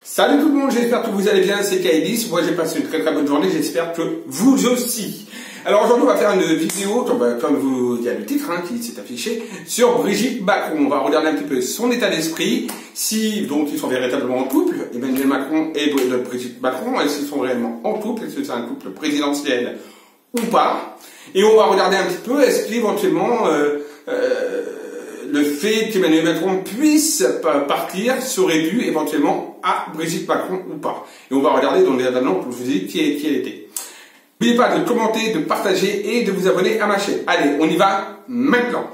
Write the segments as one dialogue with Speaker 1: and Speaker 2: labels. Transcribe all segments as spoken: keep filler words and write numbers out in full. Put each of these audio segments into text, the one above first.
Speaker 1: Salut tout le monde, j'espère que vous allez bien, c'est Kaïdis. Moi j'ai passé une très très bonne journée, j'espère que vous aussi. Alors aujourd'hui on va faire une vidéo, comme vous, il y a le titre hein, qui s'est affiché, sur Brigitte Macron. On va regarder un petit peu son état d'esprit, si donc ils sont véritablement en couple, Emmanuel Macron et Brigitte Macron, est-ce qu'ils sont réellement en couple, est-ce que c'est un couple présidentiel ou pas. Et on va regarder un petit peu, est-ce qu'éventuellement euh, euh, le fait qu'Emmanuel Macron puisse partir serait dû éventuellement à Brigitte Macron ou pas. Et on va regarder dans les annonces pour vous dire qui, qui elle était. N'oubliez pas de commenter, de partager et de vous abonner à ma chaîne. Allez, on y va maintenant.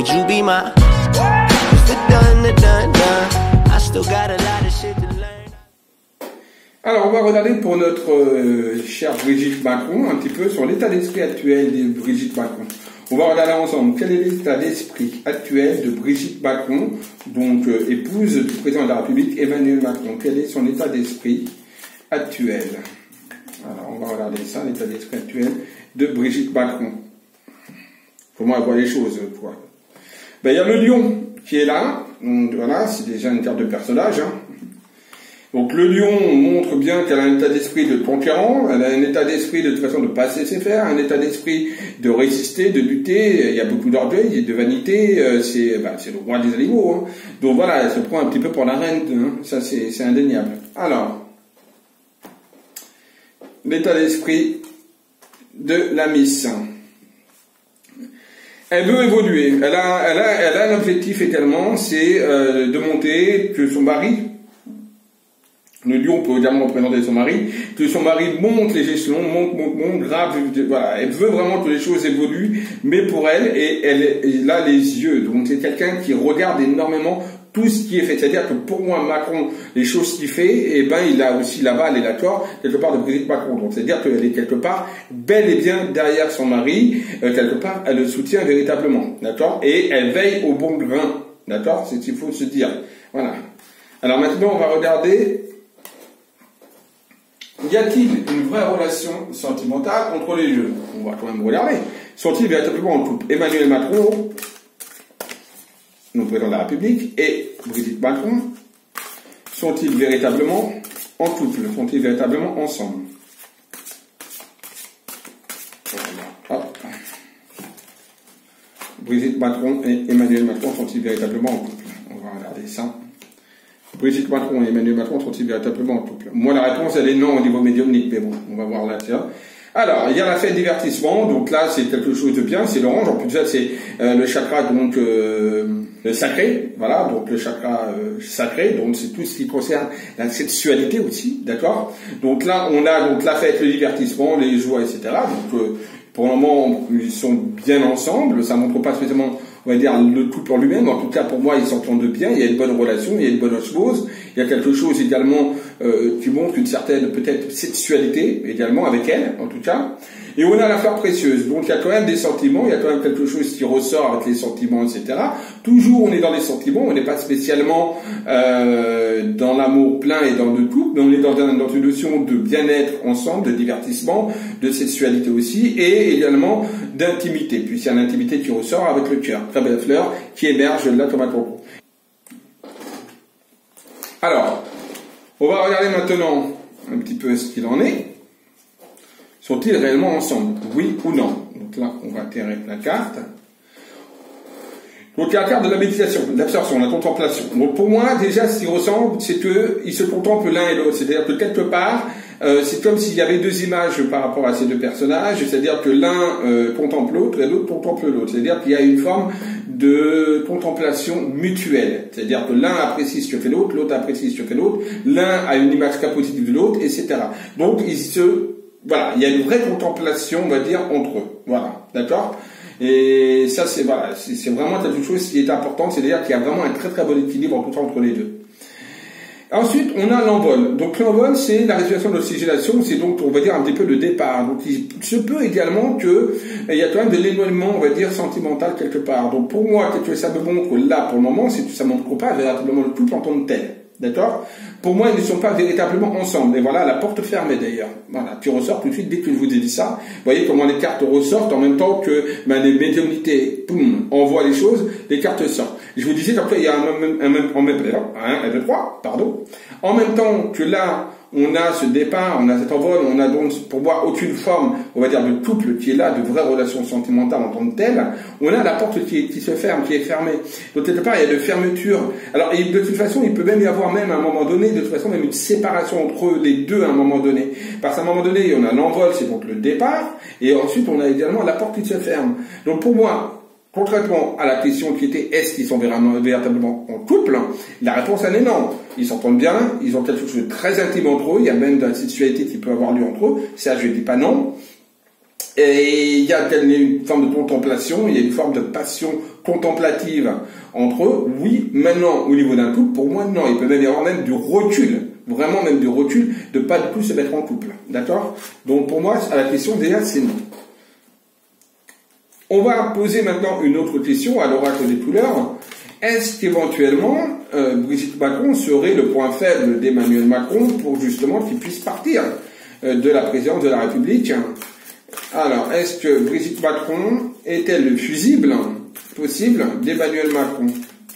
Speaker 1: Alors, on va regarder pour notre euh, chère Brigitte Macron un petit peu sur l'état d'esprit actuel de Brigitte Macron. On va regarder ensemble quel est l'état d'esprit actuel de Brigitte Macron, donc euh, épouse du président de la République Emmanuel Macron. Quel est son état d'esprit actuel? Alors, on va regarder ça, l'état d'esprit actuel de Brigitte Macron. Comment elle voit les choses, quoi. Ben, il y a le lion qui est là. Donc, voilà, c'est déjà une carte de personnage, hein. Donc le lion montre bien qu'elle a un état d'esprit de conquérant, elle a un état d'esprit de toute façon de ne pas se laisser faire, un état d'esprit de résister, de lutter, il y a beaucoup d'orgueil et de vanité, c'est bah, le roi des animaux. Hein. Donc voilà, elle se prend un petit peu pour la reine, hein. Ça c'est indéniable. Alors, l'état d'esprit de la Miss. Elle veut évoluer, elle a, elle a, elle a un objectif également, c'est euh, de monter, que son mari... Le lion peut également représenter son mari, que son mari monte les échelons, monte, monte, monte, grave, voilà. Elle veut vraiment que les choses évoluent, mais pour elle, et elle, elle a les yeux. Donc c'est quelqu'un qui regarde énormément tout ce qui est fait. C'est-à-dire que pour moi, Macron, les choses qu'il fait, eh ben, il a aussi l'aval et l'accord, quelque part, de Brigitte Macron. Donc c'est-à-dire qu'elle est quelque part, bel et bien derrière son mari, euh, quelque part, elle le soutient véritablement. D'accord? Et elle veille au bon grain. D'accord? C'est ce qu'il faut se dire. Voilà. Alors maintenant, on va regarder... Y a-t-il une vraie relation sentimentale entre les deux? On va quand même regarder. Sont-ils véritablement en couple? Emmanuel Macron, le président de la République, et Brigitte Macron, sont-ils véritablement en couple? Sont-ils véritablement ensemble? Voilà. Hop. Brigitte Macron et Emmanuel Macron sont-ils véritablement en couple? On va regarder ça. Brigitte Macron et Emmanuel Macron sont-ils véritablement en couple? Moi, la réponse, elle est non au niveau médiumnique, mais bon, on va voir là, tiens. Alors, il y a la fête divertissement, donc là, c'est quelque chose de bien, c'est l'orange, en plus de ça, c'est euh, le chakra, donc, euh, le sacré, voilà, donc le chakra euh, sacré, donc c'est tout ce qui concerne la sexualité aussi, d'accord? Donc là, on a donc la fête, le divertissement, les joies, et cetera. Donc, euh, pour le moment, ils sont bien ensemble, ça montre pas spécialement, on va dire, le couple en lui-même. En tout cas, pour moi, ils s'entendent bien, il y a une bonne relation, il y a une bonne osmose, il y a quelque chose également euh, qui montre une certaine, peut-être, sexualité, également, avec elle, en tout cas. Et on a la fleur précieuse, donc il y a quand même des sentiments, il y a quand même quelque chose qui ressort avec les sentiments, et cetera. Toujours, on est dans les sentiments, on n'est pas spécialement euh, dans l'amour plein et dans le couple, mais on est dans, dans une notion de bien-être ensemble, de divertissement, de sexualité aussi, et également d'intimité, puisqu'il y a l'intimité qui ressort avec le cœur. Très belle fleur qui émerge là comme un coco. Alors, on va regarder maintenant un petit peu ce qu'il en est. Sont-ils réellement ensemble? Oui ou non? Donc là, on va tirer la carte. Donc il y a la carte de la méditation, de l'absorption, de la contemplation. Donc pour moi, déjà, ce qui ressemble, c'est qu'ils se contemplent l'un et l'autre. C'est-à-dire que quelque part, euh, c'est comme s'il y avait deux images par rapport à ces deux personnages. C'est-à-dire que l'un euh, contemple l'autre et l'autre contemple l'autre. C'est-à-dire qu'il y a une forme de contemplation mutuelle. C'est-à-dire que l'un apprécie ce que fait l'autre, l'autre apprécie ce que fait l'autre, l'un a une image très positive de l'autre, et cetera. Donc ils se... Voilà, il y a une vraie contemplation, on va dire, entre eux. Voilà, d'accord? Et ça, c'est voilà, c'est vraiment quelque chose qui est important, c'est-à-dire qu'il y a vraiment un très très bon équilibre en tout temps entre les deux. Ensuite, on a l'envol. Donc l'envol, c'est la respiration de l'oxygénation, c'est donc, on va dire, un petit peu de départ. Donc il se peut également que il y a quand même de l'éloignement, on va dire, sentimental quelque part. Donc pour moi, quelque chose ça me montre là, pour le moment, c'est que ça ne montre pas véritablement le couple en tant que tel. D'accord? Pour moi, ils ne sont pas véritablement ensemble. Et voilà, la porte fermée d'ailleurs. Voilà, tu ressors tout de suite dès que je vous ai dit ça. Vous voyez comment les cartes ressortent en même temps que ben, les médiumnités, boum, envoient les choses, les cartes sortent. Je vous disais qu'après, il y a un même, un même, en même, un, deux, trois, pardon. En même temps que là, on a ce départ, on a cet envol, on a donc, pour moi, aucune forme, on va dire, de couple qui est là, de vraie relation sentimentale en tant que telle. On a la porte qui, qui se ferme, qui est fermée. Donc, quelque part, il y a de fermeture. Alors, et de toute façon, il peut même y avoir même, à un moment donné, de toute façon, même une séparation entre les deux à un moment donné. Parce qu'à un moment donné, on a l'envol, c'est donc le départ, et ensuite, on a également la porte qui se ferme. Donc, pour moi, contrairement à la question qui était est-ce qu'ils sont véritablement en couple, la réponse elle est non. Ils s'entendent bien, ils ont quelque chose de très intime entre eux, il y a même de la sexualité qui peut avoir lieu entre eux, ça je dis pas non. Et il y a une forme de contemplation, il y a une forme de passion contemplative entre eux, oui. Maintenant, au niveau d'un couple, pour moi non, il peut même y avoir même du recul, vraiment même du recul, de pas du tout se mettre en couple, d'accord? Donc pour moi, à la question déjà c'est non. On va poser maintenant une autre question à l'oracle des couleurs. Est-ce qu'éventuellement, euh, Brigitte Macron serait le point faible d'Emmanuel Macron pour justement qu'il puisse partir euh, de la présidence de la République? Alors, est-ce que Brigitte Macron est-elle le fusible possible d'Emmanuel Macron?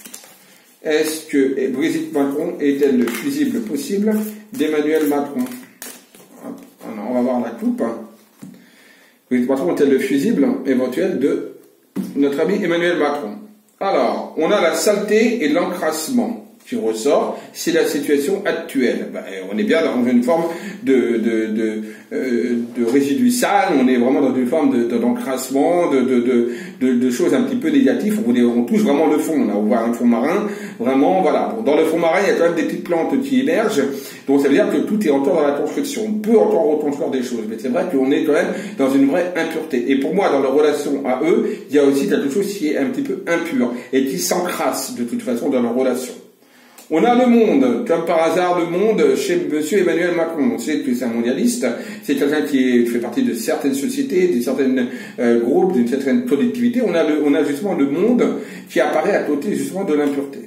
Speaker 1: Est-ce que Brigitte Macron est-elle le fusible possible d'Emmanuel Macron? Alors, on va voir la coupe. Brigitte Macron est-elle le fusible éventuel de notre ami Emmanuel Macron? Alors, on a la saleté et l'encrassement qui ressort, c'est la situation actuelle. Ben, on est bien dans une forme de, de, de, euh, de résidu sale, on est vraiment dans une forme de, de, d'encrassement, de, de, de, de, de choses un petit peu négatives, on, est, on touche vraiment le fond, on a ouvert un fond marin, vraiment, voilà. Bon, dans le fond marin, il y a quand même des petites plantes qui émergent, donc ça veut dire que tout est encore dans la construction. On peut encore reconstruire des choses, mais c'est vrai qu'on est quand même dans une vraie impureté. Et pour moi, dans leur relation à eux, il y a aussi quelque chose qui est un petit peu impur, et qui s'encrasse de toute façon dans leur relation. On a le monde, comme par hasard le monde chez monsieur Emmanuel Macron. On sait que c'est un mondialiste, c'est quelqu'un qui est, fait partie de certaines sociétés, de certains euh, groupes, d'une certaine collectivité. On a, le, on a justement le monde qui apparaît à côté justement de l'impureté.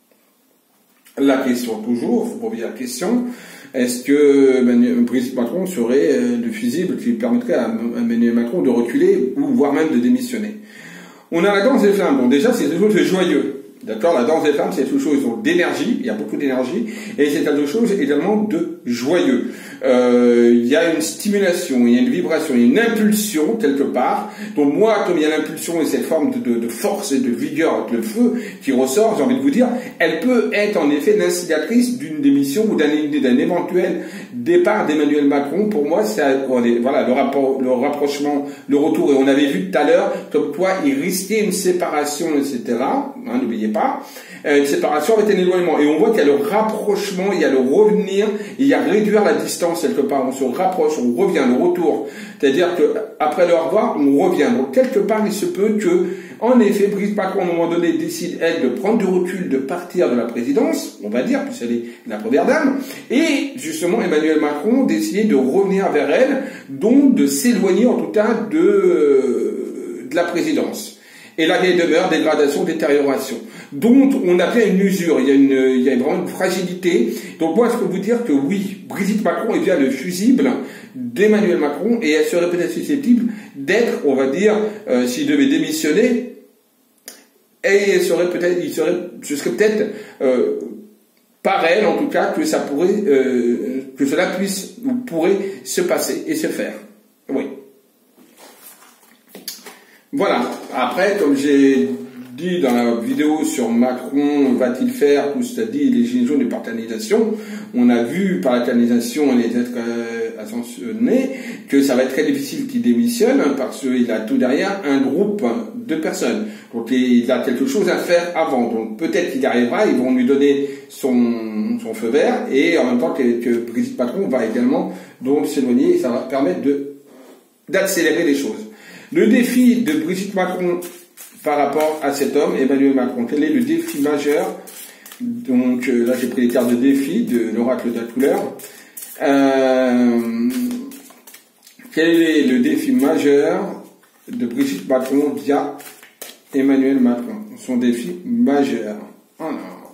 Speaker 1: La question toujours, pour revenir à la question, est-ce que Brigitte Macron serait euh, le fusible qui permettrait à Emmanuel Macron de reculer ou voire même de démissionner? On a la danse des flammes. Bon, déjà, c'est quelque chose de joyeux. D'accord, la danse des flammes, c'est quelque chose d'énergie, il y a beaucoup d'énergie, et c'est quelque chose également de joyeux. Euh, il y a une stimulation, il y a une vibration, il y a une impulsion quelque part. Donc moi, comme il y a l'impulsion et cette forme de, de, de force et de vigueur avec le feu qui ressort, j'ai envie de vous dire, elle peut être en effet l'instigatrice d'une démission ou d'un, d'un éventuel départ d'Emmanuel Macron. Pour moi, c'est voilà le, rapport, le rapprochement, le retour. Et on avait vu tout à l'heure comme quoi il risquait une séparation, et cetera. Hein, n'oubliez pas. Euh, une séparation avec un éloignement. Et on voit qu'il y a le rapprochement, il y a le revenir, il y a réduire la distance quelque part. On se rapproche, on revient, le retour. C'est-à-dire que après le au revoir, on revient. Donc quelque part, il se peut que, en effet, Brigitte Macron, à un moment donné, décide, elle, de prendre du recul, de partir de la présidence, on va dire, puisqu'elle est la première dame, et justement, Emmanuel Macron décide de revenir vers elle, donc de s'éloigner, en tout cas, de, de la présidence. Et la vieille demeure, dégradation, détérioration. Donc, on a bien une usure, il y a, une, il y a vraiment une fragilité. Donc, moi, je peux vous dire que oui, Brigitte Macron est bien le fusible d'Emmanuel Macron, et elle serait peut-être susceptible d'être, on va dire, euh, s'il devait démissionner, et elle serait peut-être, il serait, ce serait peut-être euh, par elle, en tout cas, que ça pourrait, euh, que cela puisse ou pourrait se passer et se faire. Oui. Voilà. Après, comme j'ai dit dans la vidéo sur Macron, va-t-il faire tout ce dit les gilets jaunes de partanisation, on a vu par la canalisation les êtres euh, ascensionnés que ça va être très difficile qu'il démissionne parce qu'il a tout derrière un groupe de personnes. Donc il a quelque chose à faire avant. Donc peut-être qu'il y arrivera, ils vont lui donner son, son feu vert et en même temps que, que Brigitte Macron va également donc s'éloigner et ça va permettre de d'accélérer les choses. Le défi de Brigitte Macron par rapport à cet homme, Emmanuel Macron, quel est le défi majeur? Donc euh, là j'ai pris les cartes de défi de l'oracle de la couleur. Euh, quel est le défi majeur de Brigitte Macron via Emmanuel Macron? Son défi majeur. Alors,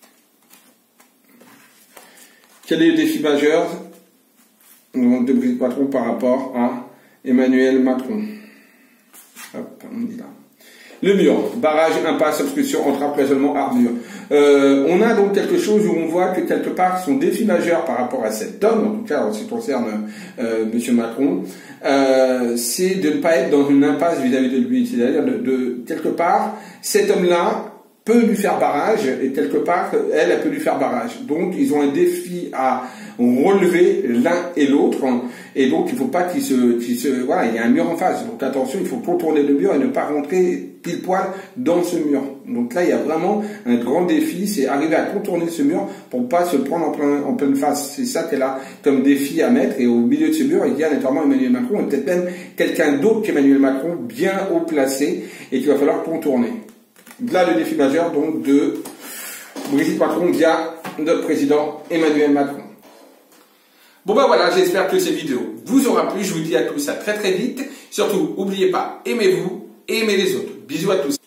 Speaker 1: quel est le défi majeur donc, de Brigitte Macron par rapport à Emmanuel Macron? Hop, on dit là. Le mur, barrage, impasse, obstruction, entrave, cloisonnement, armure. Euh, on a donc quelque chose où on voit que quelque part son défi majeur par rapport à cet homme, en tout cas en ce qui concerne euh, Monsieur Macron, euh, c'est de ne pas être dans une impasse vis-à-vis de lui. C'est-à-dire de, de quelque part, cet homme-là peut lui faire barrage et quelque part, elle, elle peut lui faire barrage. Donc, ils ont un défi à relever l'un et l'autre. Et donc, il ne faut pas qu'il se, qu'il se, voilà, il y a un mur en face. Donc, attention, il faut contourner le mur et ne pas rentrer pile poil dans ce mur. Donc là, il y a vraiment un grand défi, c'est arriver à contourner ce mur pour pas se prendre en, plein, en pleine face. C'est ça qu'elle a comme défi à mettre. Et au milieu de ce mur, il y a notamment Emmanuel Macron et peut-être même quelqu'un d'autre qu'Emmanuel Macron bien haut placé et qu'il va falloir contourner. Là, le défi majeur, donc, de Brigitte Macron via notre président Emmanuel Macron. Bon ben voilà, j'espère que cette vidéo vous aura plu. Je vous dis à tous à très très vite. Surtout, n'oubliez pas, aimez-vous et aimez les autres. Bisous à tous.